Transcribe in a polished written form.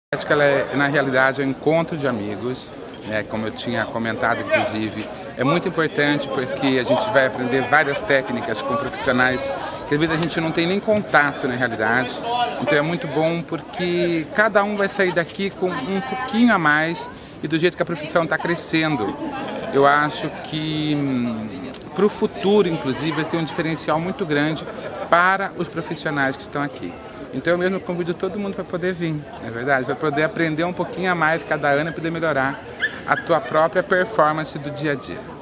A ética, ela é, na realidade, é um encontro de amigos, né? Como eu tinha comentado, inclusive, é muito importante porque a gente vai aprender várias técnicas com profissionais que às vezes a gente não tem nem contato na realidade. Então é muito bom porque cada um vai sair daqui com um pouquinho a mais e do jeito que a profissão está crescendo. Eu acho que para o futuro, inclusive, vai ter um diferencial muito grande para os profissionais que estão aqui. Então eu mesmo convido todo mundo para poder vir, não é verdade? Para poder aprender um pouquinho a mais cada ano e poder melhorar a tua própria performance do dia a dia.